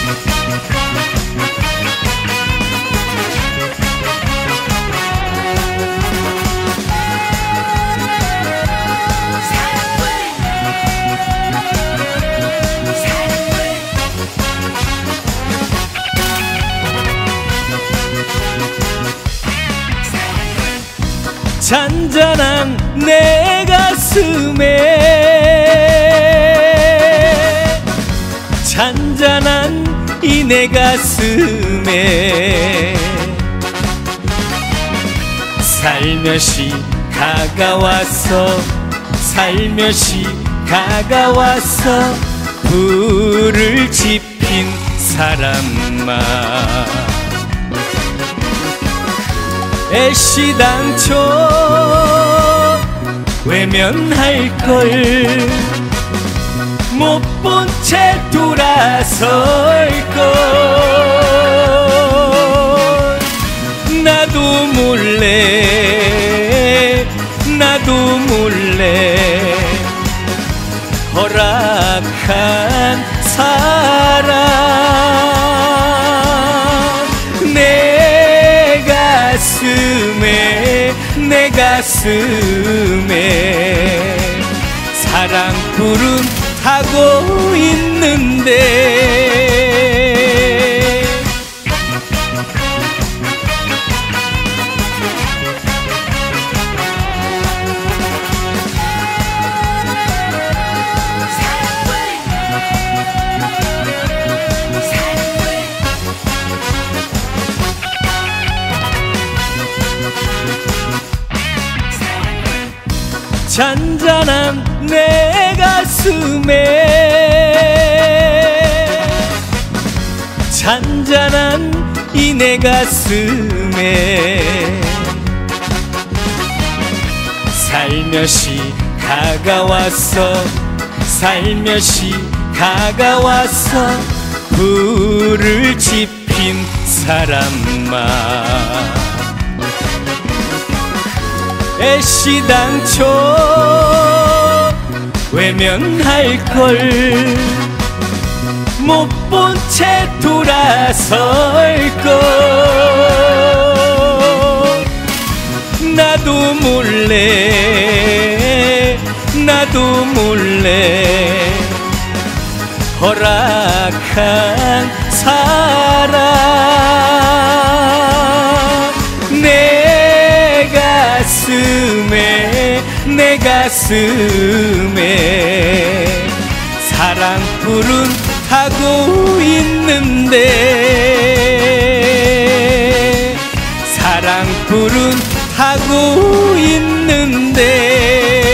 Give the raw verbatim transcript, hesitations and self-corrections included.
잔잔한 내 가슴에 잔잔한 이 내 가슴에 살며시 다가와서 살며시 다가와서 불을 지핀 사람아 애시당초 외면할걸 못 본 채 돌아설걸 나도 몰래 나도 몰래 허락한 사랑 내 가슴에 내 가슴에 사랑불은 타고 있는데 잔잔한 내 가슴에 잔잔한 이 내 가슴에 살며시 다가와서 살며시 다가와서 불을 지핀 사람아 애시당초 외면할걸 못 본 채 돌아설걸 나도 몰래 나도 몰래 허락한 사랑 내 가슴에 내 가슴에 사랑불은 타고 있는데 사랑불은 타고 있는데